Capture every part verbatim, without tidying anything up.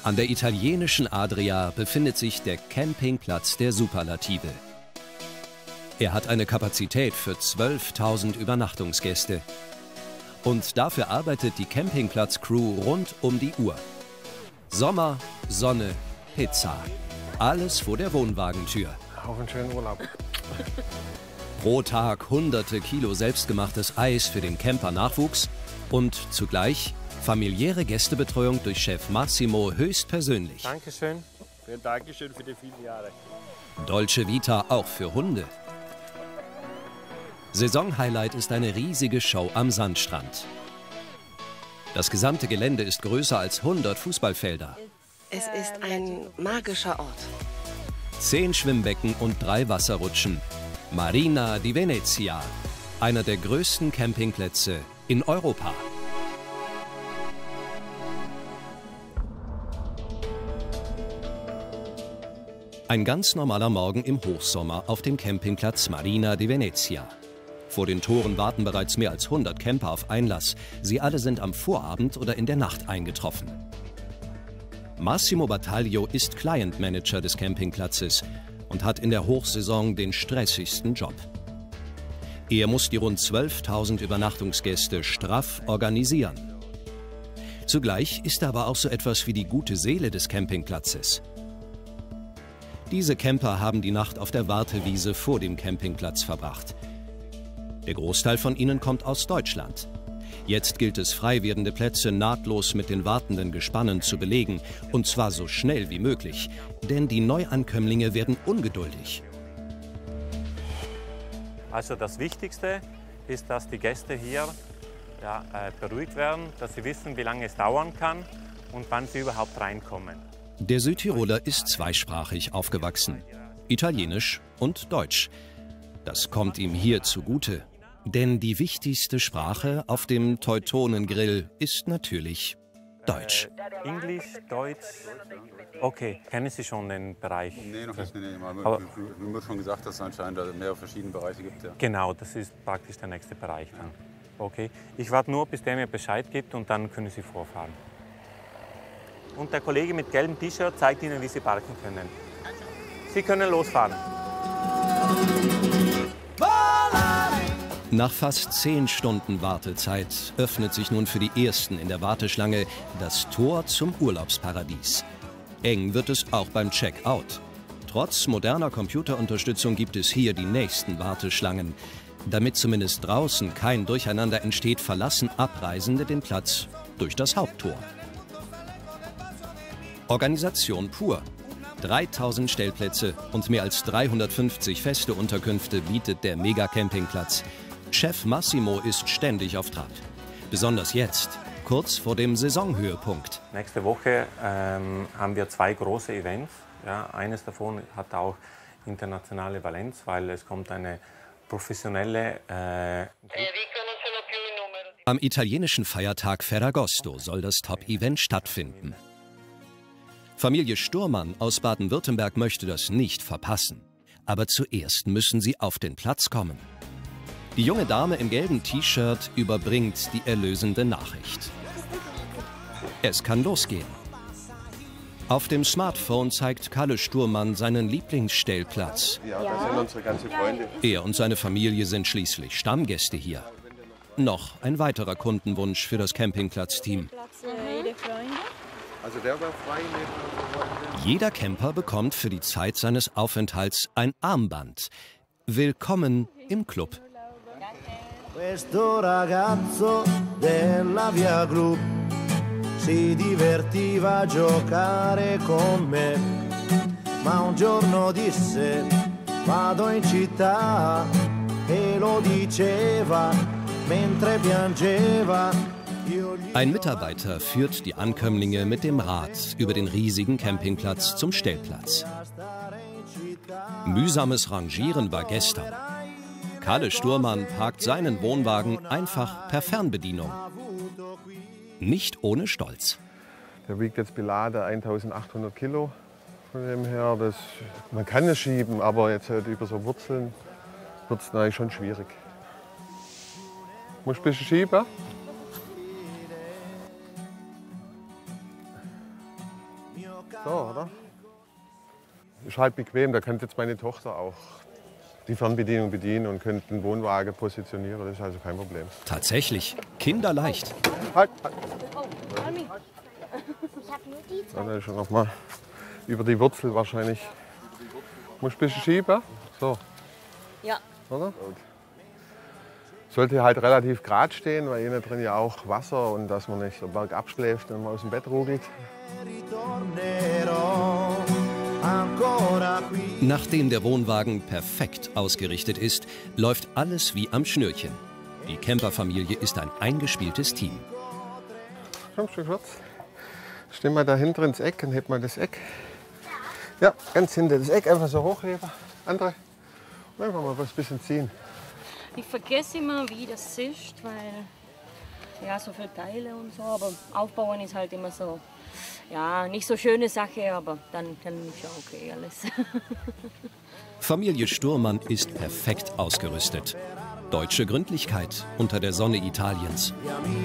An der italienischen Adria befindet sich der Campingplatz der Superlative. Er hat eine Kapazität für zwölftausend Übernachtungsgäste. Und dafür arbeitet die Campingplatz-Crew rund um die Uhr. Sommer, Sonne, Pizza. Alles vor der Wohnwagentür. Auf einen schönen Urlaub. Pro Tag hunderte Kilo selbstgemachtes Eis für den Camper-Nachwuchs und zugleich familiäre Gästebetreuung durch Chef Massimo höchstpersönlich. Dankeschön. Dankeschön für die vielen Jahre. Dolce Vita auch für Hunde. Saisonhighlight ist eine riesige Show am Sandstrand. Das gesamte Gelände ist größer als hundert Fußballfelder. Es ist ein magischer Ort. Zehn Schwimmbecken und drei Wasserrutschen. Marina di Venezia, einer der größten Campingplätze in Europa. Ein ganz normaler Morgen im Hochsommer auf dem Campingplatz Marina di Venezia. Vor den Toren warten bereits mehr als hundert Camper auf Einlass. Sie alle sind am Vorabend oder in der Nacht eingetroffen. Massimo Battaglio ist Client Manager des Campingplatzes und hat in der Hochsaison den stressigsten Job. Er muss die rund zwölftausend Übernachtungsgäste straff organisieren. Zugleich ist er aber auch so etwas wie die gute Seele des Campingplatzes. Diese Camper haben die Nacht auf der Wartewiese vor dem Campingplatz verbracht. Der Großteil von ihnen kommt aus Deutschland. Jetzt gilt es, frei werdende Plätze nahtlos mit den wartenden Gespannen zu belegen. Und zwar so schnell wie möglich. Denn die Neuankömmlinge werden ungeduldig. Also das Wichtigste ist, dass die Gäste hier ja, äh, beruhigt werden, dass sie wissen, wie lange es dauern kann und wann sie überhaupt reinkommen. Der Südtiroler ist zweisprachig aufgewachsen. Italienisch und Deutsch. Das kommt ihm hier zugute. Denn die wichtigste Sprache auf dem Teutonengrill ist natürlich Deutsch. Äh, Englisch, Deutsch, okay. Kennen Sie schon den Bereich? Nee, noch nicht. Nee, nee. Aber mir wird schon gesagt, dass es anscheinend mehrere verschiedene Bereiche gibt. Ja. Genau, das ist praktisch der nächste Bereich dann. Okay. Ich warte nur, bis der mir Bescheid gibt und dann können Sie vorfahren. Und der Kollege mit gelbem T-Shirt zeigt Ihnen, wie Sie parken können. Sie können losfahren. Nach fast zehn Stunden Wartezeit öffnet sich nun für die Ersten in der Warteschlange das Tor zum Urlaubsparadies. Eng wird es auch beim Check-out. Trotz moderner Computerunterstützung gibt es hier die nächsten Warteschlangen. Damit zumindest draußen kein Durcheinander entsteht, verlassen Abreisende den Platz durch das Haupttor. Organisation pur. dreitausend Stellplätze und mehr als dreihundertfünfzig feste Unterkünfte bietet der Mega-Campingplatz. Chef Massimo ist ständig auf Trab. Besonders jetzt, kurz vor dem Saisonhöhepunkt. Nächste Woche ähm, haben wir zwei große Events. Ja, eines davon hat auch internationale Valenz, weil es kommt eine professionelle... Äh Am italienischen Feiertag Ferragosto soll das Top-Event stattfinden. Familie Sturmann aus Baden-Württemberg möchte das nicht verpassen. Aber zuerst müssen sie auf den Platz kommen. Die junge Dame im gelben T-Shirt überbringt die erlösende Nachricht. Es kann losgehen. Auf dem Smartphone zeigt Kalle Sturmann seinen Lieblingsstellplatz. Ja, das sind unsere ganzen Freunde. Er und seine Familie sind schließlich Stammgäste hier. Noch ein weiterer Kundenwunsch für das Campingplatzteam. Also der war frei. Jeder Camper bekommt für die Zeit seines Aufenthalts ein Armband. Willkommen im Club. Questo ragazzo della Via Gru si divertiva a giocare con me, ma un giorno disse vado in città e lo diceva mentre piangeva. Ein Mitarbeiter führt die Ankömmlinge mit dem Rad über den riesigen Campingplatz zum Stellplatz. Mühsames Rangieren war gestern. Kalle Sturmann parkt seinen Wohnwagen einfach per Fernbedienung. Nicht ohne Stolz. Der wiegt jetzt beladen eintausendachthundert Kilo. Von dem her, das, man kann es schieben, aber jetzt halt über so Wurzeln wird es natürlich schon schwierig. Muss ein bisschen schieben. So, oder? Ist halt bequem, da könnte jetzt meine Tochter auch die Fernbedienung bedienen und könnte den Wohnwagen positionieren. Das ist also kein Problem. Tatsächlich, kinderleicht. Halt, halt. Dann ist schon noch mal über die Wurzel wahrscheinlich. Muss ein bisschen schieben. So. Ja. Oder? Gut. Sollte halt relativ gerade stehen, weil innen drin ja auch Wasser und dass man nicht so bergab schläft und man aus dem Bett ruckelt. Nachdem der Wohnwagen perfekt ausgerichtet ist, läuft alles wie am Schnürchen. Die Camperfamilie ist ein eingespieltes Team. Komm schon kurz. Stehen wir da hinten ins Eck und hebt mal das Eck. Ja, ganz hinten das Eck einfach so hochheben. Andere. Und einfach mal was ein bisschen ziehen. Ich vergesse immer, wie das ist, weil ja, so viele Teile und so, aber aufbauen ist halt immer so, ja, nicht so schöne Sache, aber dann, dann ist ja okay alles. Familie Sturmann ist perfekt ausgerüstet. Deutsche Gründlichkeit unter der Sonne Italiens.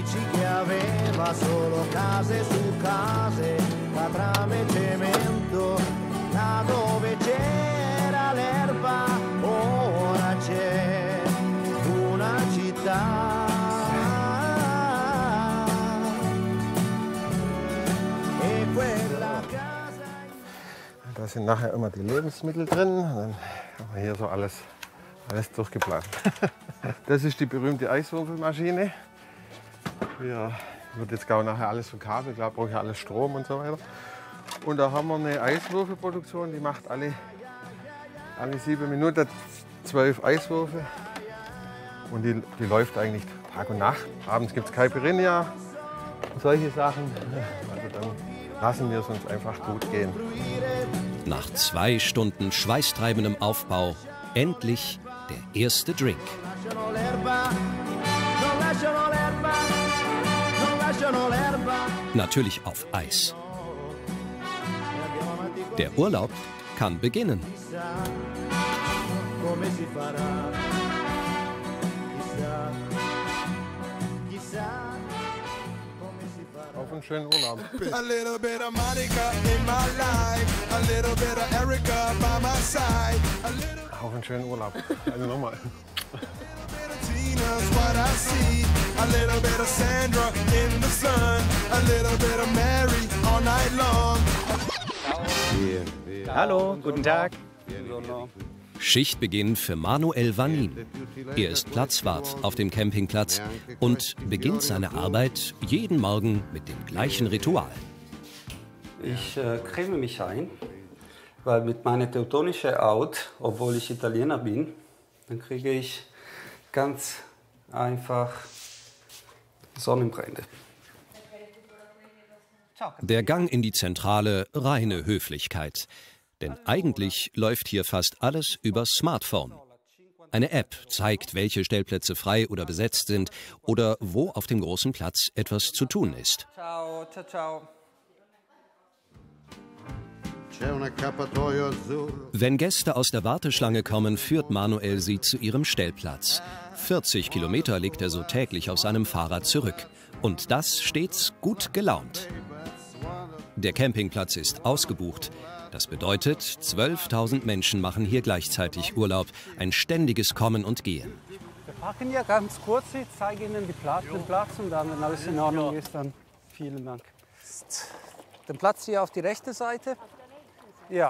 Da sind nachher immer die Lebensmittel drin. Und dann haben wir hier so alles, alles durchgeplant. Das ist die berühmte Eiswürfelmaschine. Wir wird jetzt gar nachher alles verkabelt, klar brauche ich alles Strom und so weiter. Und da haben wir eine Eiswürfelproduktion, die macht alle, alle sieben Minuten zwölf Eiswürfel. Und die, die läuft eigentlich Tag und Nacht. Abends gibt es Caipirinha und solche Sachen. Also dann lassen wir es uns einfach gut gehen. Nach zwei Stunden schweißtreibendem Aufbau endlich der erste Drink. Natürlich auf Eis. Der Urlaub kann beginnen. Auf einen schönen Urlaub. A little bit of Monica in my life, a little bit of Erica by my side, a little Auf einen schönen Urlaub. Also nochmal. bit of Tina's what I see, a little bit of Sandra in the sun, a little bit of Mary all night long. Hallo, guten Tag. Schichtbeginn für Manuel Vanin. Er ist Platzwart auf dem Campingplatz und beginnt seine Arbeit jeden Morgen mit dem gleichen Ritual. Ich äh, creme mich ein, weil mit meiner teutonischen Haut, obwohl ich Italiener bin, dann kriege ich ganz einfach Sonnenbrände. Der Gang in die Zentrale reine Höflichkeit. Denn eigentlich läuft hier fast alles über Smartphone. Eine App zeigt, welche Stellplätze frei oder besetzt sind oder wo auf dem großen Platz etwas zu tun ist. Ciao, ciao, ciao. Wenn Gäste aus der Warteschlange kommen, führt Manuel sie zu ihrem Stellplatz. vierzig Kilometer legt er so täglich auf seinem Fahrrad zurück. Und das stets gut gelaunt. Der Campingplatz ist ausgebucht. Das bedeutet, zwölftausend Menschen machen hier gleichzeitig Urlaub. Ein ständiges Kommen und Gehen. Wir parken ja ganz kurz, ich zeige Ihnen die Platz, den Platz und dann, wenn alles in Ordnung ist, dann vielen Dank. Den Platz hier auf die rechte Seite. Ja.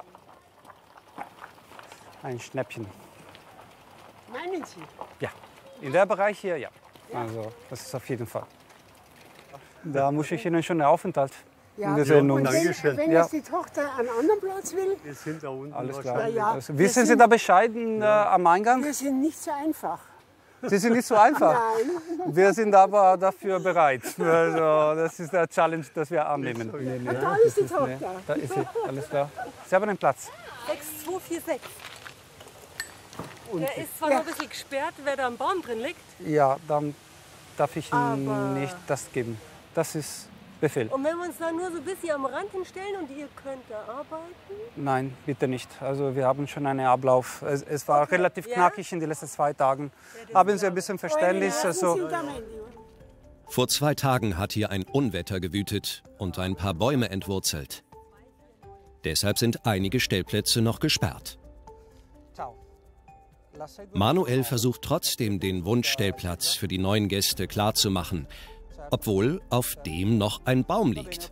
Ein Schnäppchen. Meinen Sie? Ja, in der Bereich hier, ja. Also, das ist auf jeden Fall. Da muss ich Ihnen schon einen Aufenthalt. Ja, Wir sehen und uns. wenn, wenn Ja. jetzt die Tochter einen anderen Platz will, Wir sind da unten. Alles Ja, klar. ja. Also, Wir wissen Sie sind- da Bescheid äh, am Eingang? wir sind nicht so einfach. Sie sind nicht so einfach. Nein. Wir sind aber dafür bereit. Also, das ist der Challenge, das wir annehmen. Nee, nee, Da ist die Tochter. Da ist sie, alles klar. Sie haben einen Platz. sechs zwei vier sechs. Und Der ist zwar noch ein bisschen gesperrt, wer da am Baum drin liegt. ja, dann darf ich Aber- Ihnen nicht das geben. Das ist Befehl. Und wenn wir uns da nur so ein bisschen am Rand hinstellen und ihr könnt da arbeiten? Nein, bitte nicht. Also wir haben schon einen Ablauf. Es, es war relativ Ja? knackig in den letzten zwei Tagen. Haben Sie ein bisschen Verständnis? Also, Vor zwei Tagen hat hier ein Unwetter gewütet und ein paar Bäume entwurzelt. Deshalb sind einige Stellplätze noch gesperrt. Manuel versucht trotzdem, den Wunschstellplatz für die neuen Gäste klarzumachen, obwohl auf dem noch ein Baum liegt.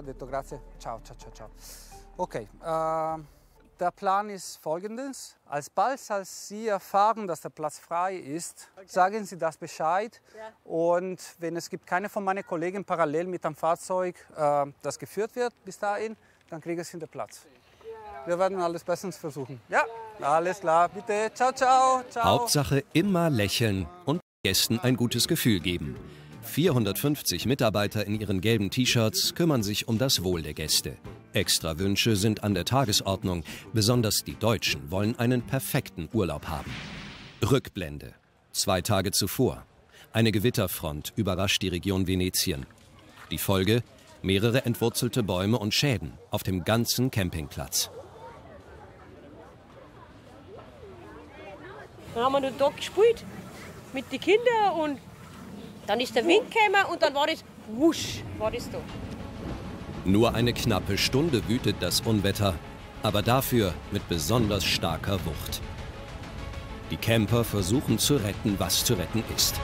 Okay, äh, der Plan ist folgendes. Alsbald als Sie erfahren, dass der Platz frei ist, sagen Sie das Bescheid. Und wenn es gibt keine von meinen Kollegen parallel mit einem Fahrzeug, äh, das geführt wird bis dahin, dann kriegen Sie den Platz. Wir werden alles bestens versuchen. Ja, alles klar. Bitte. Ciao, ciao. Ciao. Hauptsache immer lächeln und Gästen ein gutes Gefühl geben. vierhundertfünfzig Mitarbeiter in ihren gelben T-Shirts kümmern sich um das Wohl der Gäste. Extra Wünsche sind an der Tagesordnung. Besonders die Deutschen wollen einen perfekten Urlaub haben. Rückblende. Zwei Tage zuvor. Eine Gewitterfront überrascht die Region Venetien. Die Folge? Mehrere entwurzelte Bäume und Schäden auf dem ganzen Campingplatz. Dann haben wir den Tag gespielt mit den Kindern und dann ist der Wind gekommen und dann war das wusch, war das da. Nur eine knappe Stunde wütet das Unwetter, aber dafür mit besonders starker Wucht. Die Camper versuchen zu retten, was zu retten ist.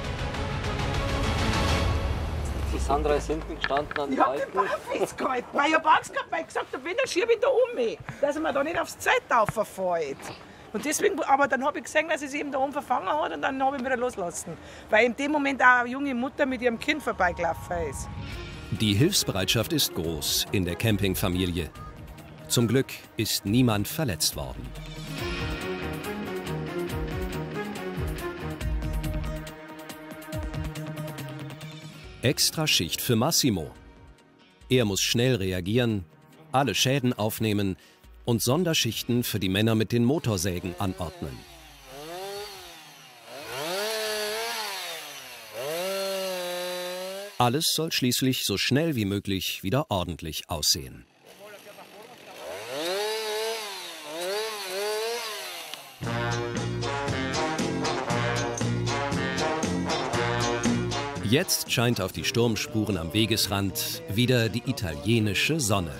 Die Sandra ist hinten gestanden an Ich der hab den Alten. Bauch festgehalten, weil ich hab Angst gehabt, weil ich gesagt habe, wenn, dann schiebe ich da um mich, dass er mir da nicht aufs Zelt auffällt. Und deswegen, aber dann habe ich gesehen, dass es eben da oben verfangen hat und dann habe ich wieder losgelassen. Weil in dem Moment auch eine junge Mutter mit ihrem Kind vorbeigelaufen ist. Die Hilfsbereitschaft ist groß in der Campingfamilie. Zum Glück ist niemand verletzt worden. Extra Schicht für Massimo. Er muss schnell reagieren, alle Schäden aufnehmen und Sonderschichten für die Männer mit den Motorsägen anordnen. Alles soll schließlich so schnell wie möglich wieder ordentlich aussehen. Jetzt scheint auf die Sturmspuren am Wegesrand wieder die italienische Sonne.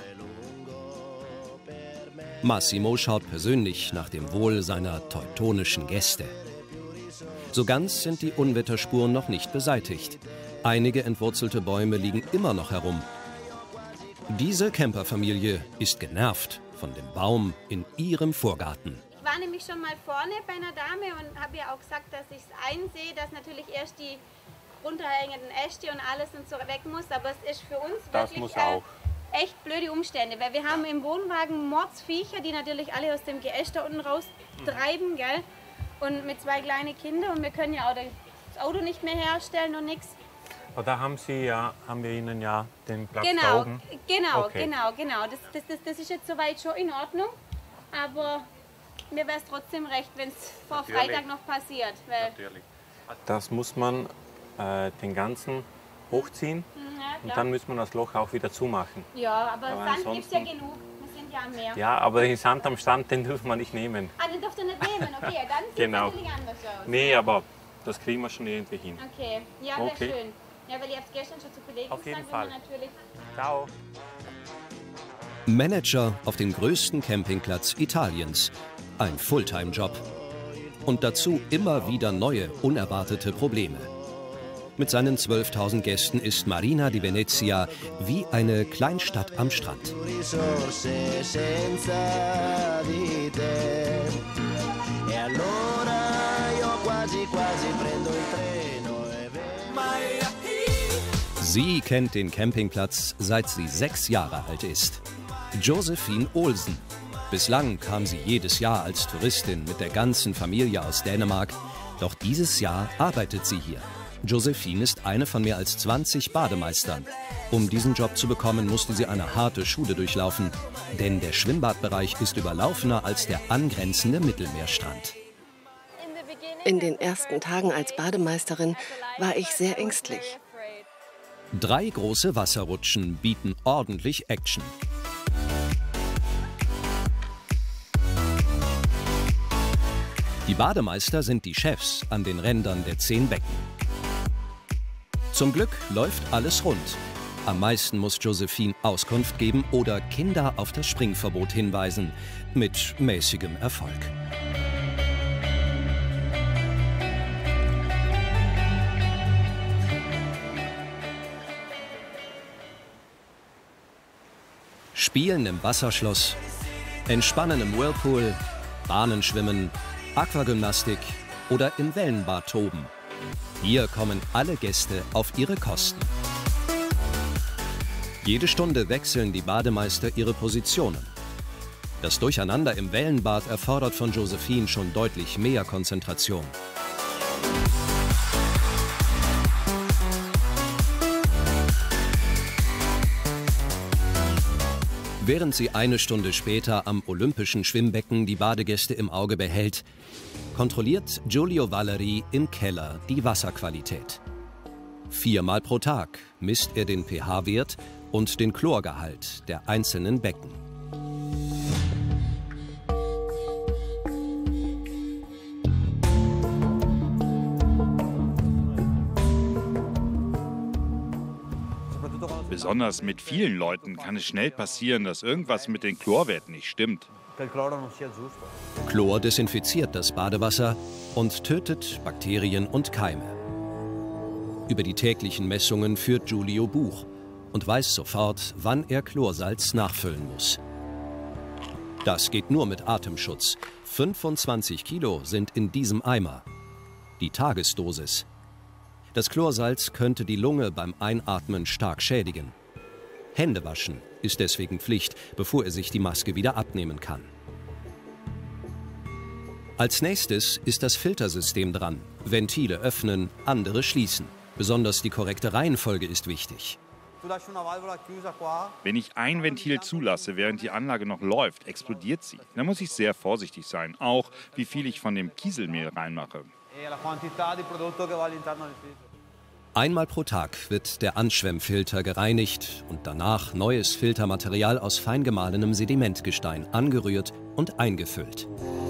Massimo schaut persönlich nach dem Wohl seiner teutonischen Gäste. So ganz sind die Unwetterspuren noch nicht beseitigt. Einige entwurzelte Bäume liegen immer noch herum. Diese Camperfamilie ist genervt von dem Baum in ihrem Vorgarten. Ich war nämlich schon mal vorne bei einer Dame und habe ihr auch gesagt, dass ich es einsehe, dass natürlich erst die runterhängenden Äste und alles und so weg muss. Aber es ist für uns Das wirklich muss auch. Äh, echt blöde Umstände, weil wir haben im Wohnwagen Mordsviecher, die natürlich alle aus dem Geäst da unten raustreiben, gell? Und mit zwei kleinen Kindern und wir können ja auch das Auto nicht mehr herstellen und nichts. Aber da haben Sie ja, haben wir Ihnen ja den Platz Genau, da oben. genau, Okay. genau, genau. Das, das, das, das ist jetzt soweit schon in Ordnung, aber mir wäre es trotzdem recht, wenn es vor Natürlich. Freitag noch passiert. Weil Natürlich. Das muss man äh, den ganzen hochziehen Ja, und klar. dann muss man das Loch auch wieder zumachen. Ja, aber, Aber Sand gibt es ja ansonsten- genug. Wir sind ja am Meer. Ja, aber den Sand am Strand, den dürfen wir nicht nehmen. Ah, den dürft ihr nicht nehmen, okay, dann sieht es Genau. natürlich anders aus. Nee, aber das kriegen wir schon irgendwie hin. Okay, ja, wäre Okay. schön. Ja, weil ihr habt gestern schon zu Kollegen Auf jeden gesagt, wenn wir Fall. natürlich... Ciao. Manager auf dem größten Campingplatz Italiens. Ein Fulltime-Job. Und dazu immer wieder neue, unerwartete Probleme. Mit seinen zwölftausend Gästen ist Marina di Venezia wie eine Kleinstadt am Strand. risorse senza di te. E allora io quasi quasi prendo il treno e Sie kennt den Campingplatz, seit sie sechs Jahre alt ist. Josephine Olsen. Bislang kam sie jedes Jahr als Touristin mit der ganzen Familie aus Dänemark. Doch dieses Jahr arbeitet sie hier. Josephine ist eine von mehr als zwanzig Bademeistern. Um diesen Job zu bekommen, musste sie eine harte Schule durchlaufen. Denn der Schwimmbadbereich ist überlaufener als der angrenzende Mittelmeerstrand. In den ersten Tagen als Bademeisterin war ich sehr ängstlich. Drei große Wasserrutschen bieten ordentlich Action. Die Bademeister sind die Chefs an den Rändern der zehn Becken. Zum Glück läuft alles rund. Am meisten muss Josephine Auskunft geben oder Kinder auf das Springverbot hinweisen. Mit mäßigem Erfolg. Spielen im Wasserschloss, Entspannen im Whirlpool, Bahnenschwimmen, Aquagymnastik oder im Wellenbad toben. Hier kommen alle Gäste auf ihre Kosten. Jede Stunde wechseln die Bademeister ihre Positionen. Das Durcheinander im Wellenbad erfordert von Josephine schon deutlich mehr Konzentration. Während sie eine Stunde später am Olympischen Schwimmbecken die Badegäste im Auge behält, kontrolliert Giulio Valeri im Keller die Wasserqualität. Viermal pro Tag misst er den pH-Wert und den Chlorgehalt der einzelnen Becken. Besonders mit vielen Leuten kann es schnell passieren, dass irgendwas mit den Chlorwerten nicht stimmt. Chlor desinfiziert das Badewasser und tötet Bakterien und Keime. Über die täglichen Messungen führt Giulio Buch und weiß sofort, wann er Chlorsalz nachfüllen muss. Das geht nur mit Atemschutz. fünfundzwanzig Kilo sind in diesem Eimer. Die Tagesdosis. Das Chlorsalz könnte die Lunge beim Einatmen stark schädigen. Hände waschen ist deswegen Pflicht, bevor er sich die Maske wieder abnehmen kann. Als nächstes ist das Filtersystem dran. Ventile öffnen, andere schließen. Besonders die korrekte Reihenfolge ist wichtig. Wenn ich ein Ventil zulasse, während die Anlage noch läuft, explodiert sie. Da muss ich sehr vorsichtig sein, auch wie viel ich von dem Kieselmehl reinmache. Einmal pro Tag wird der Anschwemmfilter gereinigt und danach neues Filtermaterial aus fein gemahlenem Sedimentgestein angerührt und eingefüllt.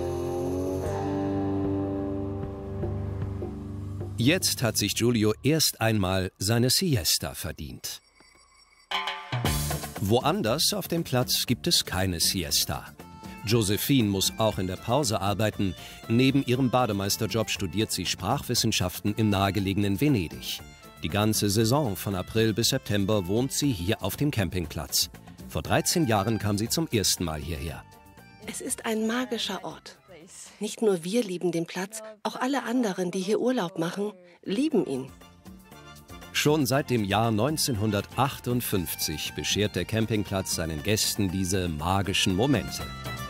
Jetzt hat sich Giulio erst einmal seine Siesta verdient. Woanders auf dem Platz gibt es keine Siesta. Josephine muss auch in der Pause arbeiten. Neben ihrem Bademeisterjob studiert sie Sprachwissenschaften im nahegelegenen Venedig. Die ganze Saison von April bis September wohnt sie hier auf dem Campingplatz. Vor dreizehn Jahren kam sie zum ersten Mal hierher. Es ist ein magischer Ort. Nicht nur wir lieben den Platz, auch alle anderen, die hier Urlaub machen, lieben ihn. Schon seit dem Jahr neunzehnhundertachtundfünfzig beschert der Campingplatz seinen Gästen diese magischen Momente.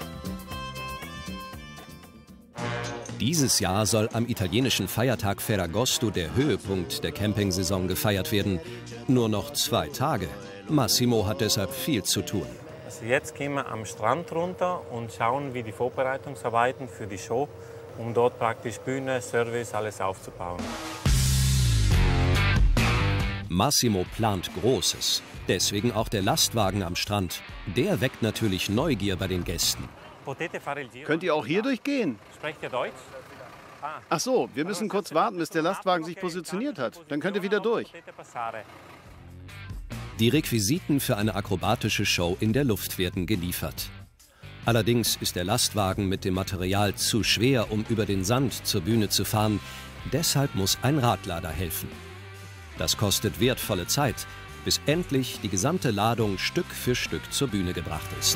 Dieses Jahr soll am italienischen Feiertag Ferragosto der Höhepunkt der Campingsaison gefeiert werden. Nur noch zwei Tage. Massimo hat deshalb viel zu tun. Also jetzt gehen wir am Strand runter und schauen, wie die Vorbereitungsarbeiten für die Show, um dort praktisch Bühne, Service, alles aufzubauen. Massimo plant Großes. Deswegen auch der Lastwagen am Strand. Der weckt natürlich Neugier bei den Gästen. Könnt ihr auch hier durchgehen? Sprecht ihr Deutsch? Ach so, wir müssen kurz warten, bis der Lastwagen sich positioniert hat. Dann könnt ihr wieder durch. Die Requisiten für eine akrobatische Show in der Luft werden geliefert. Allerdings ist der Lastwagen mit dem Material zu schwer, um über den Sand zur Bühne zu fahren. Deshalb muss ein Radlader helfen. Das kostet wertvolle Zeit, bis endlich die gesamte Ladung Stück für Stück zur Bühne gebracht ist.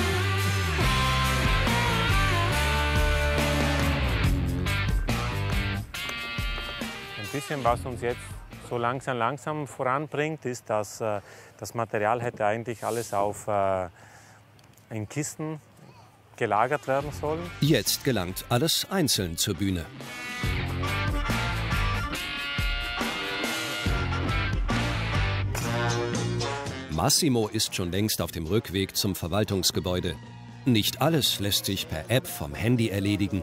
Ein bisschen, was uns jetzt so langsam, langsam voranbringt, ist, dass äh, das Material hätte eigentlich alles auf äh, in Kisten gelagert werden sollen. Jetzt gelangt alles einzeln zur Bühne. Massimo ist schon längst auf dem Rückweg zum Verwaltungsgebäude. Nicht alles lässt sich per App vom Handy erledigen.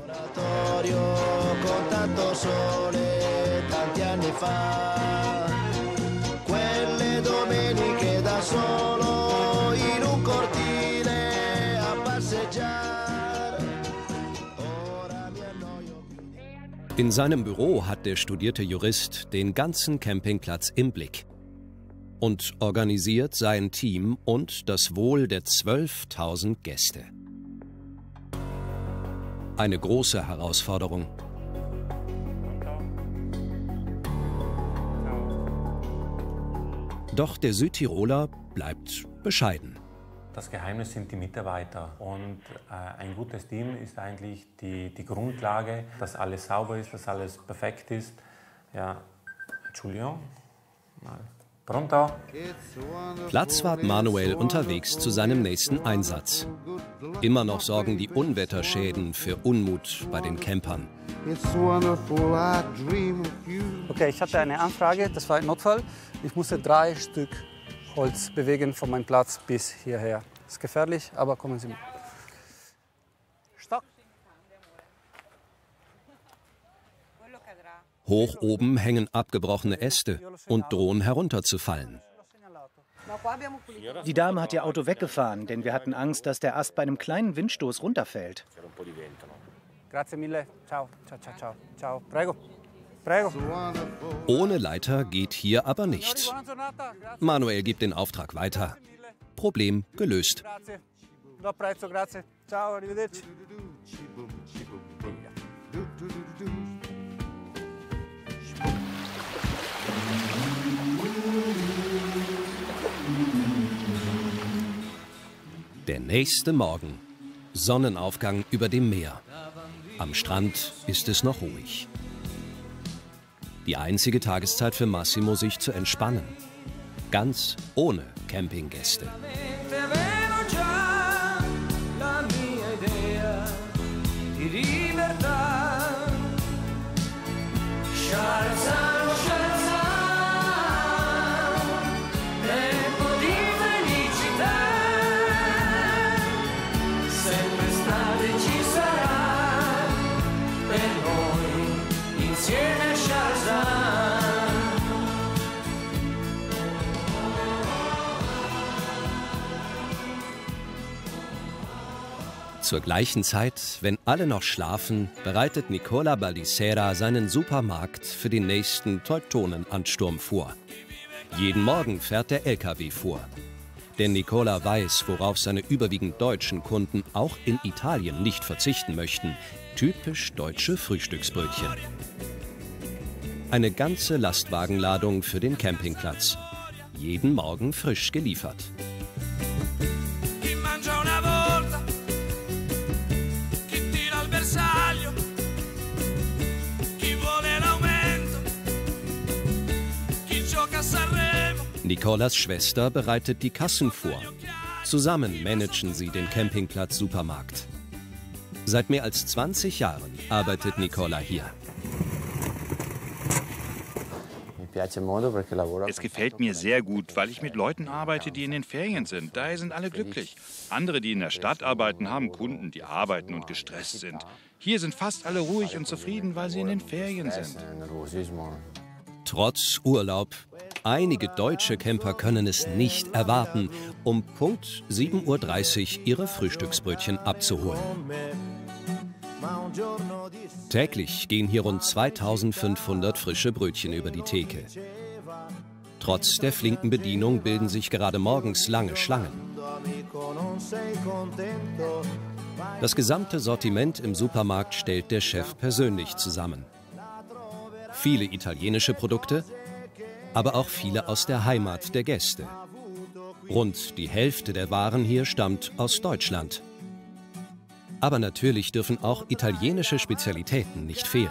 In seinem Büro hat der studierte Jurist den ganzen Campingplatz im Blick. und organisiert sein Team und das Wohl der zwölftausend Gäste. Eine große Herausforderung. Doch der Südtiroler bleibt bescheiden. Das Geheimnis sind die Mitarbeiter und äh, ein gutes Team ist eigentlich die, die Grundlage, dass alles sauber ist, dass alles perfekt ist. Ja, Entschuldigung, mal. Pronto. Platzwart Manuel unterwegs zu seinem nächsten Einsatz. Immer noch sorgen die Unwetterschäden für Unmut bei den Campern. Okay, ich hatte eine Anfrage, das war ein Notfall. Ich musste drei Stück Holz bewegen von meinem Platz bis hierher. Das ist gefährlich, aber kommen Sie mit. Stopp. Hoch oben hängen abgebrochene Äste und drohen herunterzufallen. Die Dame hat ihr Auto weggefahren, denn wir hatten Angst, dass der Ast bei einem kleinen Windstoß runterfällt. Grazie mille. Ciao, ciao, ciao, ciao. Ciao. Prego. Prego. Ohne Leiter geht hier aber nichts. Manuel gibt den Auftrag weiter. Problem gelöst. Ciao, arrivederci. Der nächste Morgen. Sonnenaufgang über dem Meer. Am Strand ist es noch ruhig. Die einzige Tageszeit für Massimo, sich zu entspannen. Ganz ohne Campinggäste. Zur gleichen Zeit, wenn alle noch schlafen, bereitet Nicola Baldissera seinen Supermarkt für den nächsten Teutonenansturm vor. Jeden Morgen fährt der L K W vor. Denn Nicola weiß, worauf seine überwiegend deutschen Kunden auch in Italien nicht verzichten möchten. Typisch deutsche Frühstücksbrötchen. Eine ganze Lastwagenladung für den Campingplatz. Jeden Morgen frisch geliefert. Nicolas Schwester bereitet die Kassen vor. Zusammen managen sie den Campingplatz Supermarkt. Seit mehr als zwanzig Jahren arbeitet Nicola hier. Es gefällt mir sehr gut, weil ich mit Leuten arbeite, die in den Ferien sind. Daher sind alle glücklich. Andere, die in der Stadt arbeiten, haben Kunden, die arbeiten und gestresst sind. Hier sind fast alle ruhig und zufrieden, weil sie in den Ferien sind. Trotz Urlaub. Einige deutsche Camper können es nicht erwarten, um Punkt sieben Uhr dreißig ihre Frühstücksbrötchen abzuholen. Täglich gehen hier rund zweitausendfünfhundert frische Brötchen über die Theke. Trotz der flinken Bedienung bilden sich gerade morgens lange Schlangen. Das gesamte Sortiment im Supermarkt stellt der Chef persönlich zusammen. Viele italienische Produkte, aber auch viele aus der Heimat der Gäste. Rund die Hälfte der Waren hier stammt aus Deutschland. Aber natürlich dürfen auch italienische Spezialitäten nicht fehlen.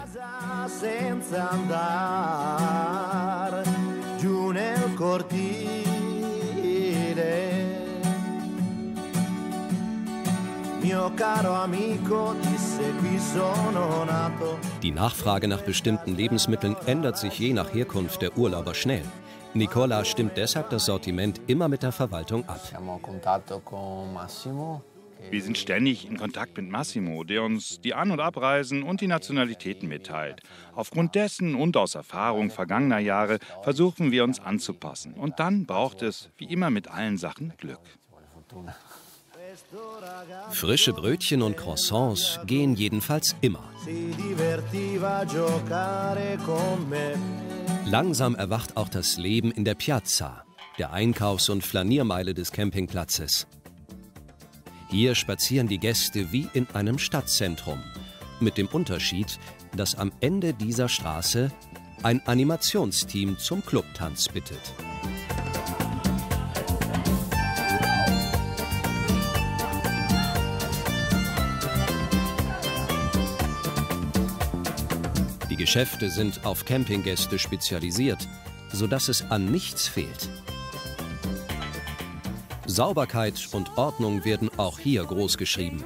Die Nachfrage nach bestimmten Lebensmitteln ändert sich je nach Herkunft der Urlauber schnell. Nicola stimmt deshalb das Sortiment immer mit der Verwaltung ab. Wir sind ständig in Kontakt mit Massimo, der uns die An- und Abreisen und die Nationalitäten mitteilt. Aufgrund dessen und aus Erfahrung vergangener Jahre versuchen wir uns anzupassen. Und dann braucht es, wie immer mit allen Sachen, Glück. Frische Brötchen und Croissants gehen jedenfalls immer. Langsam erwacht auch das Leben in der Piazza. der Einkaufs- und Flaniermeile des Campingplatzes. Hier spazieren die Gäste wie in einem Stadtzentrum, mit dem Unterschied, dass am Ende dieser Straße ein Animationsteam zum Clubtanz bittet. Die Geschäfte sind auf Campinggäste spezialisiert, sodass es an nichts fehlt. Sauberkeit und Ordnung werden auch hier groß geschrieben.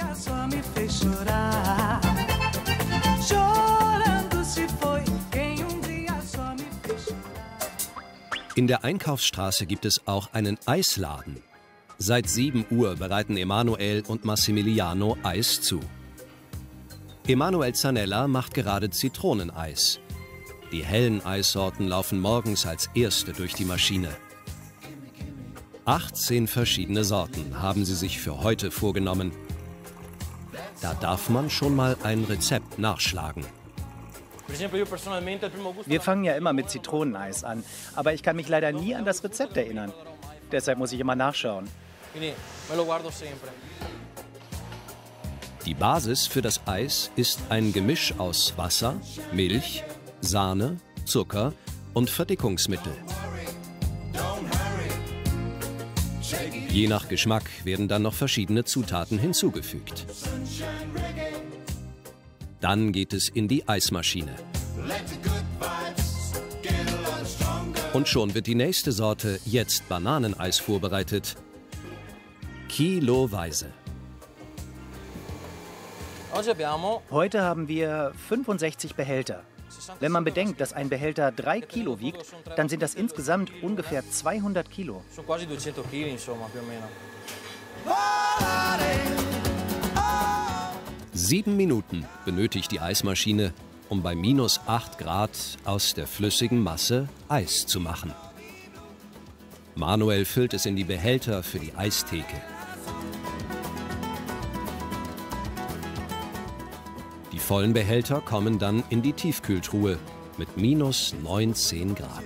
In der Einkaufsstraße gibt es auch einen Eisladen. Seit sieben Uhr bereiten Emanuel und Massimiliano Eis zu. Emanuel Zanella macht gerade Zitroneneis. Die hellen Eissorten laufen morgens als erste durch die Maschine. achtzehn verschiedene Sorten haben sie sich für heute vorgenommen. Da darf man schon mal ein Rezept nachschlagen. Wir fangen ja immer mit Zitroneneis an, aber ich kann mich leider nie an das Rezept erinnern. Deshalb muss ich immer nachschauen. Die Basis für das Eis ist ein Gemisch aus Wasser, Milch, Sahne, Zucker und Verdickungsmittel. Je nach Geschmack werden dann noch verschiedene Zutaten hinzugefügt. Dann geht es in die Eismaschine. Und schon wird die nächste Sorte, jetzt Bananeneis, vorbereitet. Kiloweise. Heute haben wir fünfundsechzig Behälter. Wenn man bedenkt, dass ein Behälter drei Kilo wiegt, dann sind das insgesamt ungefähr zweihundert Kilo. Sieben Minuten benötigt die Eismaschine, um bei minus acht Grad aus der flüssigen Masse Eis zu machen. Manuel füllt es in die Behälter für die Eistheke. Die vollen Behälter kommen dann in die Tiefkühltruhe mit minus neunzehn Grad.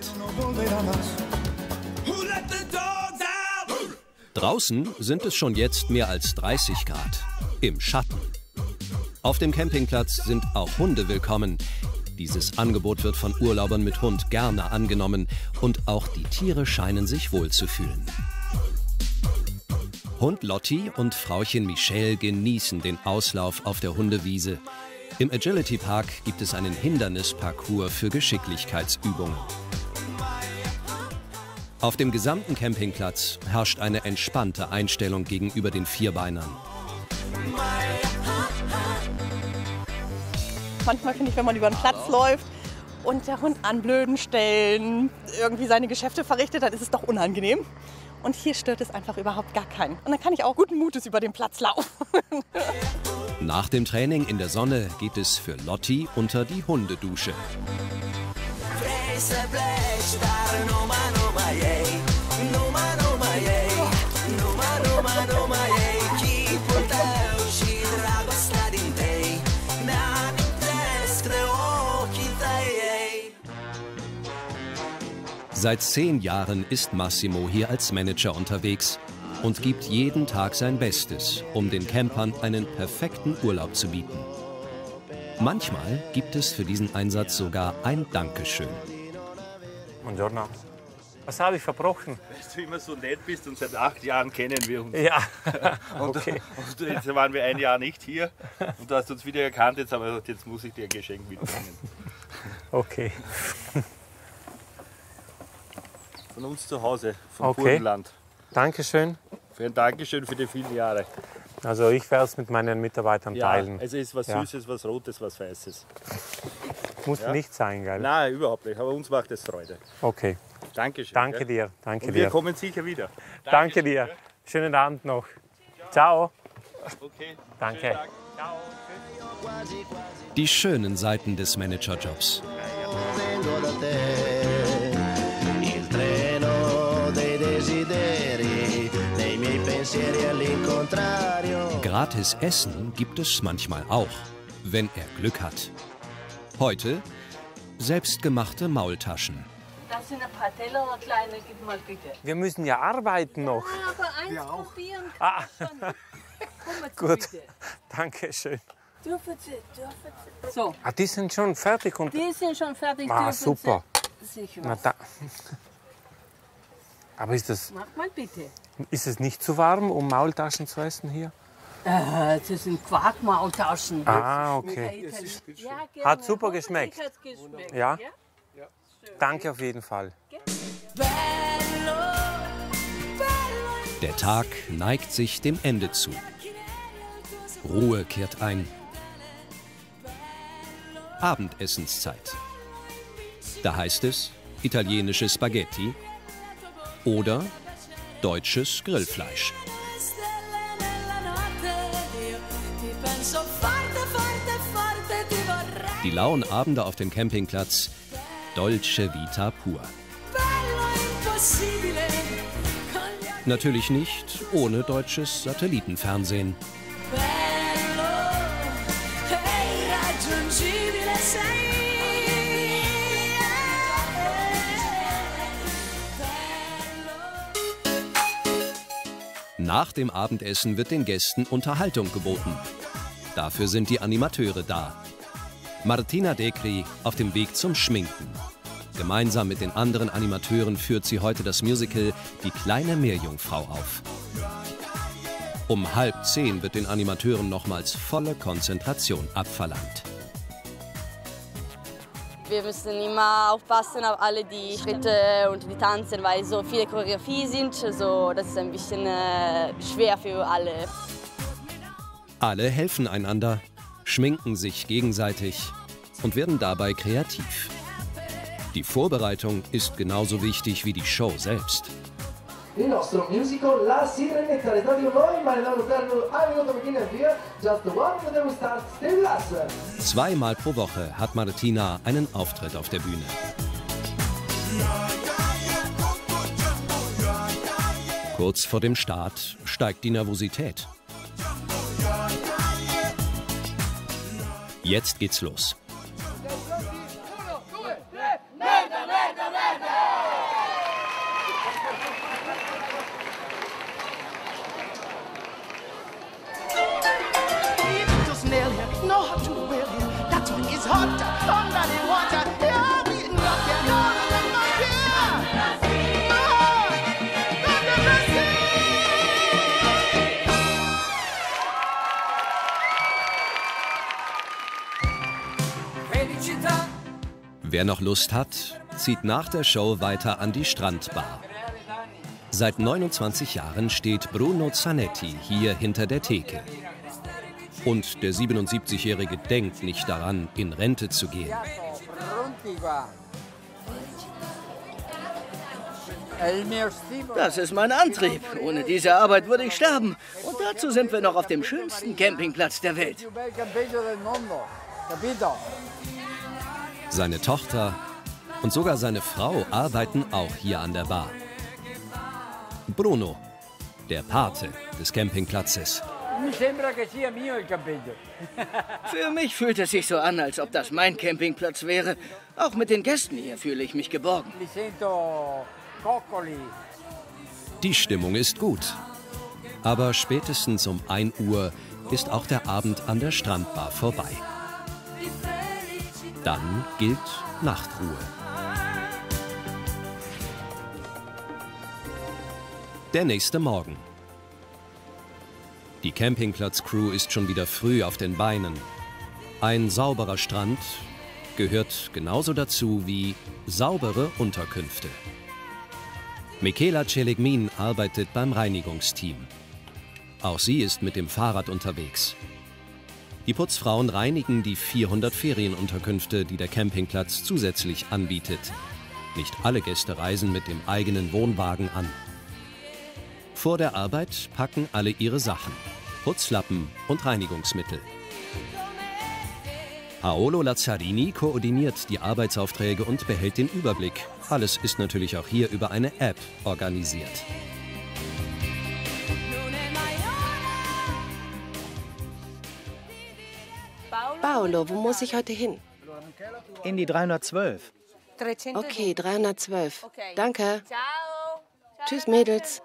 Draußen sind es schon jetzt mehr als dreißig Grad, im Schatten. Auf dem Campingplatz sind auch Hunde willkommen. Dieses Angebot wird von Urlaubern mit Hund gerne angenommen und auch die Tiere scheinen sich wohlzufühlen. Hund Lotti und Frauchen Michelle genießen den Auslauf auf der Hundewiese. Im Agility Park gibt es einen Hindernisparcours für Geschicklichkeitsübungen. Auf dem gesamten Campingplatz herrscht eine entspannte Einstellung gegenüber den Vierbeinern. Manchmal finde ich, wenn man über den Platz läuft und der Hund an blöden Stellen irgendwie seine Geschäfte verrichtet, dann ist es doch unangenehm. Und hier stört es einfach überhaupt gar keinen. Und dann kann ich auch guten Mutes über den Platz laufen. Nach dem Training in der Sonne geht es für Lotti unter die Hundedusche. Seit zehn Jahren ist Massimo hier als Manager unterwegs und gibt jeden Tag sein Bestes, um den Campern einen perfekten Urlaub zu bieten. Manchmal gibt es für diesen Einsatz sogar ein Dankeschön. Buongiorno. Was habe ich verbrochen? Dass du immer so nett bist und seit acht Jahren kennen wir uns. Ja, okay. Und, und jetzt waren wir ein Jahr nicht hier und du hast uns wieder erkannt, jetzt, aber jetzt muss ich dir ein Geschenk mitbringen. Okay. Von uns zu Hause, vom Okay. Burgenland. Dankeschön. Für ein Dankeschön für die vielen Jahre. Also ich werde es mit meinen Mitarbeitern Ja, teilen. also es ist was Ja. Süßes, was Rotes, was Weißes. Muss Ja? nicht sein, gell? Nein, überhaupt nicht, aber uns macht es Freude. Okay. Dankeschön. Danke gell? dir. Danke Und dir. wir kommen sicher wieder. Danke dir. Schönen Abend noch. Ciao. Okay. Danke. Die schönen Seiten des Managerjobs. Vengo da te, il treno dei desideri, nei miei pensieri all'incontrario. Gratis Essen gibt es manchmal auch, wenn er Glück hat. Heute selbstgemachte Maultaschen. Das sind ein paar Teller, eine kleine, gib mal bitte. Wir müssen ja arbeiten noch. Ja, aber eins ja, probieren ah. Gut, bitte. Danke schön. Dürfen Sie, dürfen Sie. So. Ah, die sind schon fertig? Und die sind schon fertig. Ah, super. Sie sicher Na, da. Aber ist das... Mach mal bitte. Ist es nicht zu warm, um Maultaschen zu essen hier? Äh, das sind Quarkmaultaschen. Ah, okay. Ja, hat super geschmeckt. geschmeckt. Ja? Ja? Danke auf jeden Fall. Der Tag neigt sich dem Ende zu. Ruhe kehrt ein. Abendessenszeit. Da heißt es italienische Spaghetti oder deutsches Grillfleisch. Die lauen Abende auf dem Campingplatz, Dolce Vita pur. Natürlich nicht ohne deutsches Satellitenfernsehen. Nach dem Abendessen wird den Gästen Unterhaltung geboten. Dafür sind die Animateure da. Martina Decri auf dem Weg zum Schminken. Gemeinsam mit den anderen Animateuren führt sie heute das Musical Die kleine Meerjungfrau auf. Um halb zehn wird den Animateuren nochmals volle Konzentration abverlangt. Wir müssen immer aufpassen auf alle die Schritte und die Tanzen, weil so viele Choreografie sind. Also das ist ein bisschen äh, schwer für alle. Alle helfen einander, schminken sich gegenseitig und werden dabei kreativ. Die Vorbereitung ist genauso wichtig wie die Show selbst. Il nostro musical La Sirenetta, Radio Noi, meine Damen und Herren, ein Minute beginnen wir. Just one minute we start, stay with us. Zweimal pro Woche hat Martina einen Auftritt auf der Bühne. Kurz vor dem Start steigt die Nervosität. Jetzt geht's los. Wer noch Lust hat, zieht nach der Show weiter an die Strandbar. Seit neunundzwanzig Jahren steht Bruno Zanetti hier hinter der Theke. Und der siebenundsiebzigjährige denkt nicht daran, in Rente zu gehen. Das ist mein Antrieb. Ohne diese Arbeit würde ich sterben. Und dazu sind wir noch auf dem schönsten Campingplatz der Welt. Seine Tochter und sogar seine Frau arbeiten auch hier an der Bar. Bruno, der Pate des Campingplatzes. Für mich fühlt es sich so an, als ob das mein Campingplatz wäre. Auch mit den Gästen hier fühle ich mich geborgen. Die Stimmung ist gut. Aber spätestens um ein Uhr ist auch der Abend an der Strandbar vorbei. Dann gilt Nachtruhe. Der nächste Morgen. Die Campingplatz-Crew ist schon wieder früh auf den Beinen. Ein sauberer Strand gehört genauso dazu wie saubere Unterkünfte. Michela Celegmin arbeitet beim Reinigungsteam. Auch sie ist mit dem Fahrrad unterwegs. Die Putzfrauen reinigen die vierhundert Ferienunterkünfte, die der Campingplatz zusätzlich anbietet. Nicht alle Gäste reisen mit dem eigenen Wohnwagen an. Vor der Arbeit packen alle ihre Sachen, Putzlappen und Reinigungsmittel. Paolo Lazzarini koordiniert die Arbeitsaufträge und behält den Überblick. Alles ist natürlich auch hier über eine App organisiert. Paolo, wo muss ich heute hin? In die dreihundertzwölf. Okay, dreihundertzwölf. Danke. Tschüss, Mädels.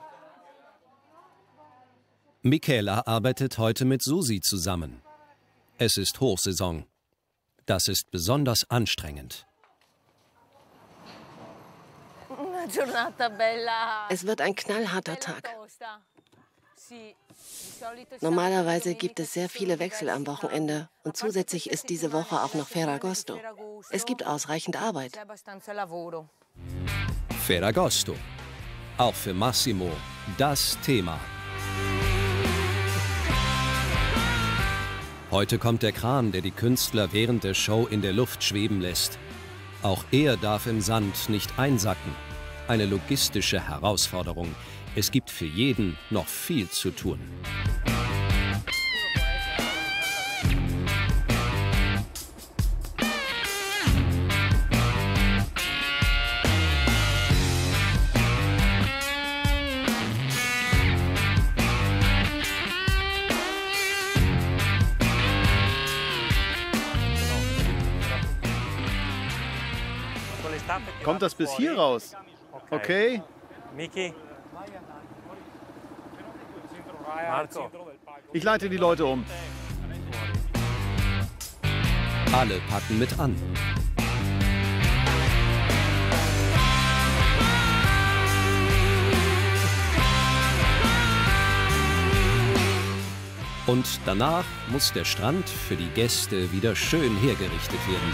Michaela arbeitet heute mit Susi zusammen. Es ist Hochsaison. Das ist besonders anstrengend. Es wird ein knallharter Tag. Normalerweise gibt es sehr viele Wechsel am Wochenende und zusätzlich ist diese Woche auch noch Ferragosto. Es gibt ausreichend Arbeit. Ferragosto. Auch für Massimo das Thema. Heute kommt der Kran, der die Künstler während der Show in der Luft schweben lässt. Auch er darf im Sand nicht einsacken. Eine logistische Herausforderung. Es gibt für jeden noch viel zu tun. Kommt das bis hier raus? Okay. Miki. Marco. Ich leite die Leute um. Alle packen mit an. Und danach muss der Strand für die Gäste wieder schön hergerichtet werden.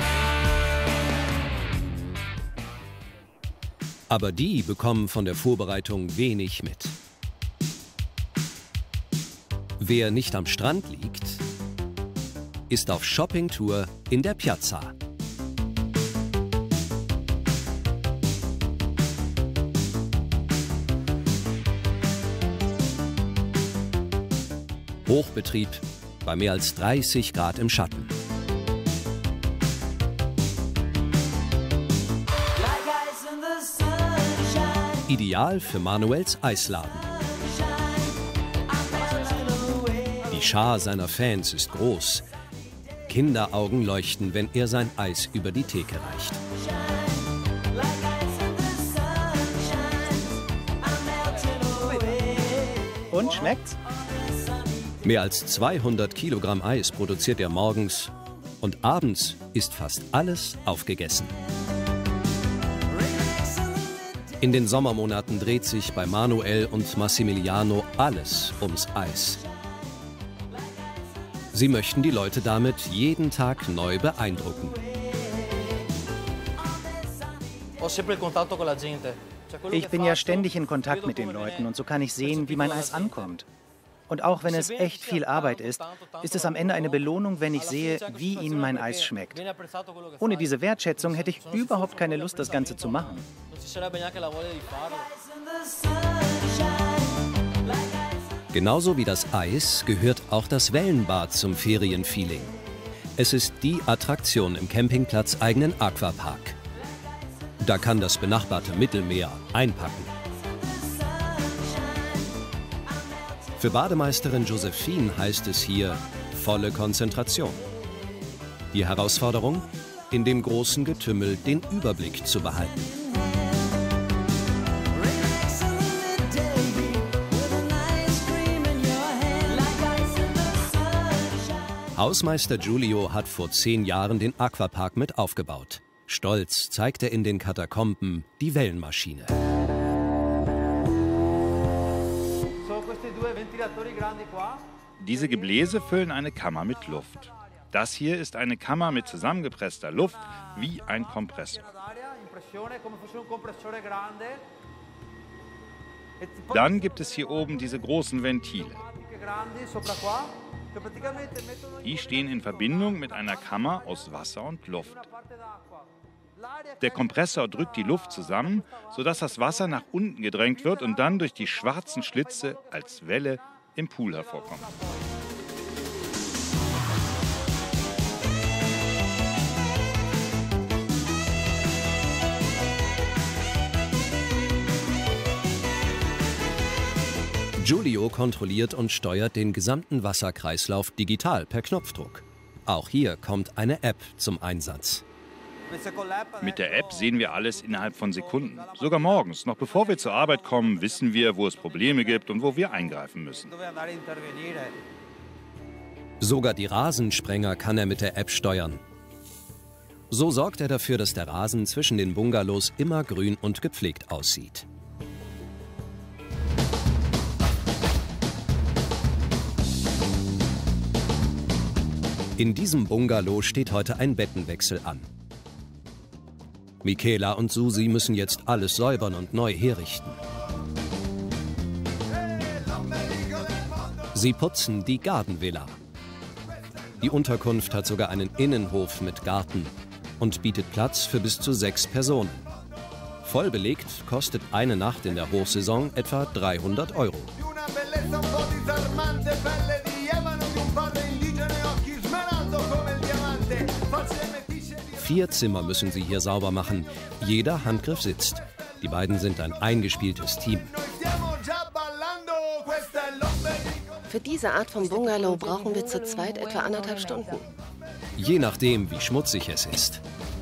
Aber die bekommen von der Vorbereitung wenig mit. Wer nicht am Strand liegt, ist auf Shoppingtour in der Piazza. Hochbetrieb bei mehr als dreißig Grad im Schatten. Ideal für Manuels Eisladen. Die Schar seiner Fans ist groß. Kinderaugen leuchten, wenn er sein Eis über die Theke reicht. Und schmeckt's? Mehr als zweihundert Kilogramm Eis produziert er morgens und abends ist fast alles aufgegessen. In den Sommermonaten dreht sich bei Manuel und Massimiliano alles ums Eis. Sie möchten die Leute damit jeden Tag neu beeindrucken. Ich bin ja ständig in Kontakt mit den Leuten und so kann ich sehen, wie mein Eis ankommt. Und auch wenn es echt viel Arbeit ist, ist es am Ende eine Belohnung, wenn ich sehe, wie ihnen mein Eis schmeckt. Ohne diese Wertschätzung hätte ich überhaupt keine Lust, das Ganze zu machen. Genauso wie das Eis gehört auch das Wellenbad zum Ferienfeeling. Es ist die Attraktion im Campingplatz eigenen Aquapark. Da kann das benachbarte Mittelmeer einpacken. Für Bademeisterin Josephine heißt es hier volle Konzentration. Die Herausforderung, in dem großen Getümmel den Überblick zu behalten. Hausmeister Giulio hat vor zehn Jahren den Aquapark mit aufgebaut. Stolz zeigt er in den Katakomben die Wellenmaschine. Diese Gebläse füllen eine Kammer mit Luft. Das hier ist eine Kammer mit zusammengepresster Luft wie ein Kompressor. Dann gibt es hier oben diese großen Ventile. Die stehen in Verbindung mit einer Kammer aus Wasser und Luft. Der Kompressor drückt die Luft zusammen, sodass das Wasser nach unten gedrängt wird und dann durch die schwarzen Schlitze als Welle im Pool hervorkommt. Giulio kontrolliert und steuert den gesamten Wasserkreislauf digital per Knopfdruck. Auch hier kommt eine App zum Einsatz. Mit der App sehen wir alles innerhalb von Sekunden. Sogar morgens, noch bevor wir zur Arbeit kommen, wissen wir, wo es Probleme gibt und wo wir eingreifen müssen. Sogar die Rasensprenger kann er mit der App steuern. So sorgt er dafür, dass der Rasen zwischen den Bungalows immer grün und gepflegt aussieht. In diesem Bungalow steht heute ein Bettenwechsel an. Michaela und Susi müssen jetzt alles säubern und neu herrichten. Sie putzen die Gartenvilla. Die Unterkunft hat sogar einen Innenhof mit Garten und bietet Platz für bis zu sechs Personen. Voll belegt kostet eine Nacht in der Hochsaison etwa dreihundert Euro. Vier Zimmer müssen sie hier sauber machen. Jeder Handgriff sitzt. Die beiden sind ein eingespieltes Team. Für diese Art von Bungalow brauchen wir zu zweit etwa anderthalb Stunden. Je nachdem, wie schmutzig es ist.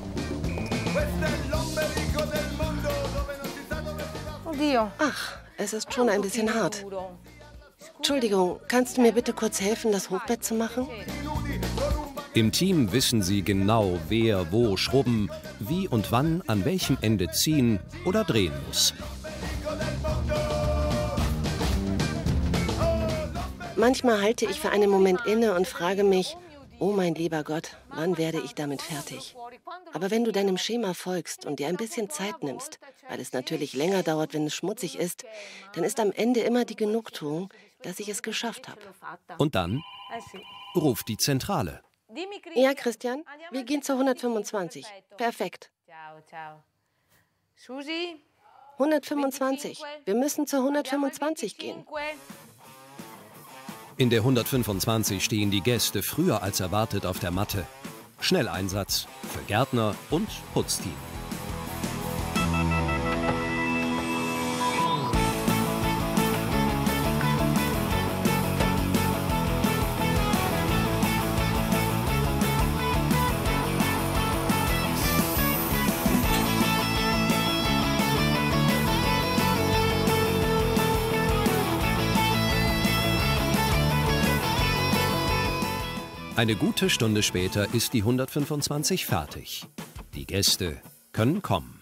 Ach, es ist schon ein bisschen hart. Entschuldigung, kannst du mir bitte kurz helfen, das Hochbett zu machen? Im Team wissen sie genau, wer wo schrubben, wie und wann an welchem Ende ziehen oder drehen muss. Manchmal halte ich für einen Moment inne und frage mich, oh mein lieber Gott, wann werde ich damit fertig? Aber wenn du deinem Schema folgst und dir ein bisschen Zeit nimmst, weil es natürlich länger dauert, wenn es schmutzig ist, dann ist am Ende immer die Genugtuung, dass ich es geschafft habe. Und dann ruft die Zentrale. Ja, Christian, wir gehen zur hundertfünfundzwanzig. Perfekt. hundertfünfundzwanzig. Wir müssen zur hundertfünfundzwanzig gehen. In der hundertfünfundzwanzig stehen die Gäste früher als erwartet auf der Matte. Schnelleinsatz für Gärtner und Putzteam. Eine gute Stunde später ist die hundertfünfundzwanzig fertig. Die Gäste können kommen.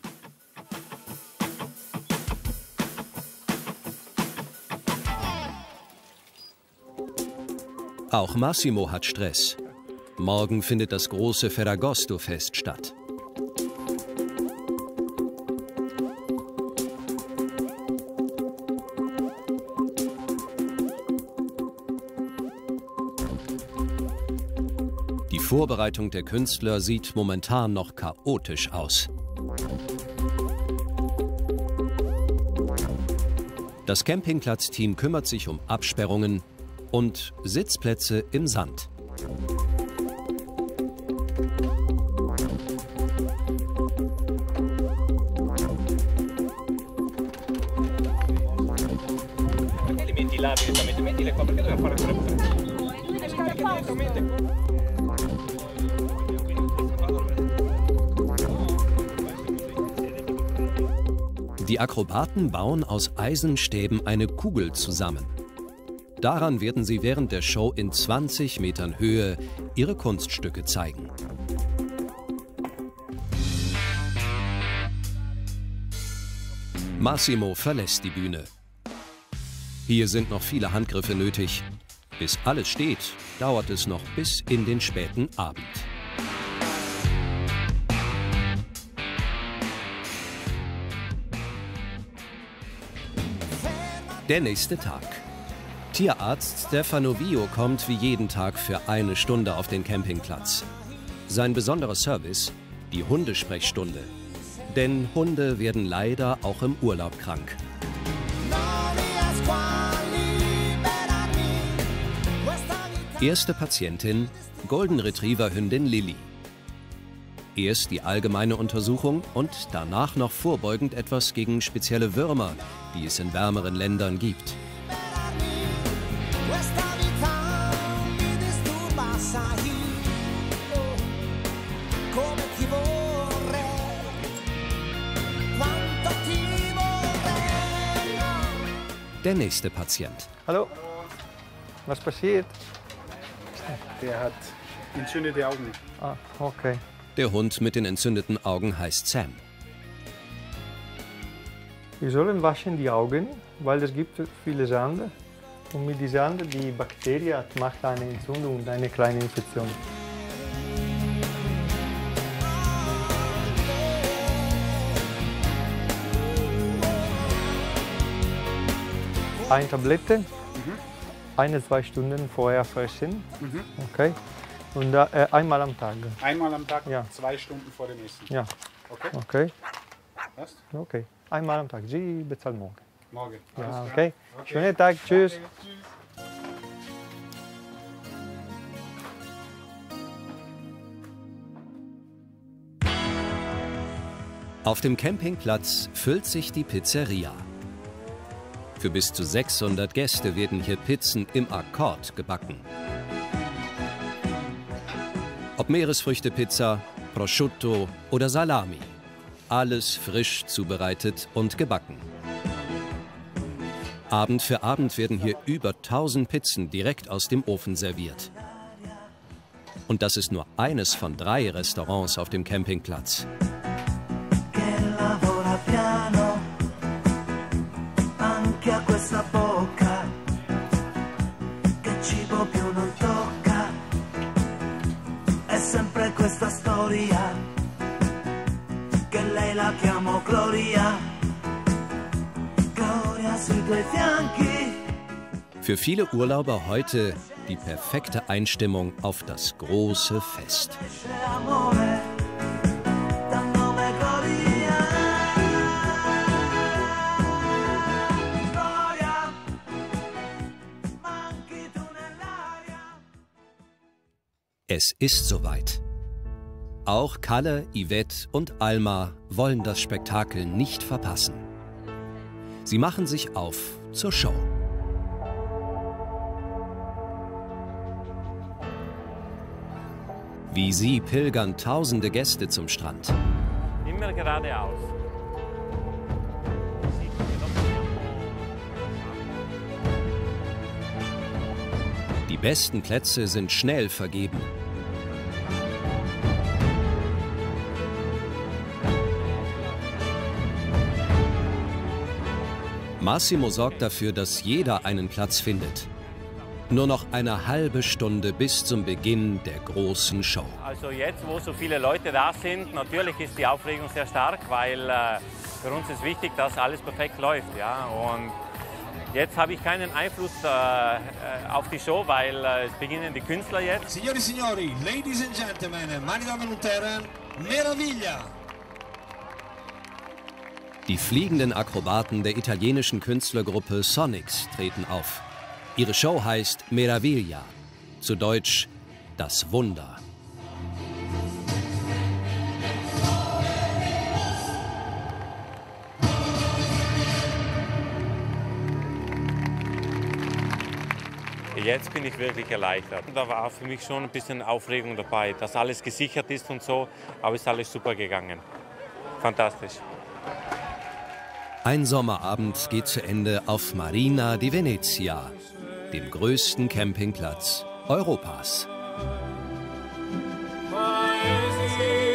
Auch Massimo hat Stress. Morgen findet das große Ferragosto-Fest statt. Die Vorbereitung der Künstler sieht momentan noch chaotisch aus. Das Campingplatzteam kümmert sich um Absperrungen und Sitzplätze im Sand. Die Akrobaten bauen aus Eisenstäben eine Kugel zusammen. Daran werden sie während der Show in zwanzig Metern Höhe ihre Kunststücke zeigen. Massimo verlässt die Bühne. Hier sind noch viele Handgriffe nötig. Bis alles steht, dauert es noch bis in den späten Abend. Der nächste Tag. Tierarzt Stefano Vio kommt wie jeden Tag für eine Stunde auf den Campingplatz. Sein besonderer Service? Die Hundesprechstunde. Denn Hunde werden leider auch im Urlaub krank. Erste Patientin, Golden Retriever-Hündin Lilly. Erst die allgemeine Untersuchung und danach noch vorbeugend etwas gegen spezielle Würmer, die es in wärmeren Ländern gibt. der nächste Patient. Hallo, was passiert? Der hat entzündete Augen. Ah, okay. Der Hund mit den entzündeten Augen heißt Sam. Wir sollen waschen die Augen, weil es gibt viele Sande. Und mit dieser Sande, die Bakterie macht eine Entzündung und eine kleine Infektion. Eine Tablette, mhm. eine, zwei Stunden vorher fressen. Mhm. Okay. Und da, äh, einmal am Tag. Einmal am Tag, ja. zwei Stunden vor dem Essen. Ja. Okay. Okay. Was? Okay. Einmal am Tag. Sie bezahlen morgen. Morgen. Ja, okay. okay. Schönen Tag. Tschüss. Okay. Tschüss. Auf dem Campingplatz füllt sich die Pizzeria. Für bis zu sechshundert Gäste werden hier Pizzen im Akkord gebacken. Ob Meeresfrüchtepizza, Prosciutto oder Salami. Alles frisch zubereitet und gebacken. Abend für Abend werden hier über tausend Pizzen direkt aus dem Ofen serviert. Und das ist nur eines von drei Restaurants auf dem Campingplatz. Für viele Urlauber heute die perfekte Einstimmung auf das große Fest. Es ist soweit. Auch Kalle, Yvette und Alma wollen das Spektakel nicht verpassen. Sie machen sich auf zur Show. Wie sie pilgern tausende Gäste zum Strand. Immer geradeaus. Die besten Plätze sind schnell vergeben. Massimo sorgt dafür, dass jeder einen Platz findet. Nur noch eine halbe Stunde bis zum Beginn der großen Show. Also jetzt, wo so viele Leute da sind, natürlich ist die Aufregung sehr stark, weil äh, für uns ist wichtig, dass alles perfekt läuft. Ja? Und jetzt habe ich keinen Einfluss äh, auf die Show, weil äh, es beginnen die Künstler jetzt. Signori, signori, ladies and gentlemen, meine Damen und Herren, Meraviglia! Die fliegenden Akrobaten der italienischen Künstlergruppe Sonics treten auf. Ihre Show heißt Meraviglia, zu Deutsch das Wunder. Jetzt bin ich wirklich erleichtert. Da war für mich schon ein bisschen Aufregung dabei, dass alles gesichert ist und so, aber ist alles super gegangen. Fantastisch. Ein Sommerabend geht zu Ende auf Marina di Venezia, dem größten Campingplatz Europas. Paesi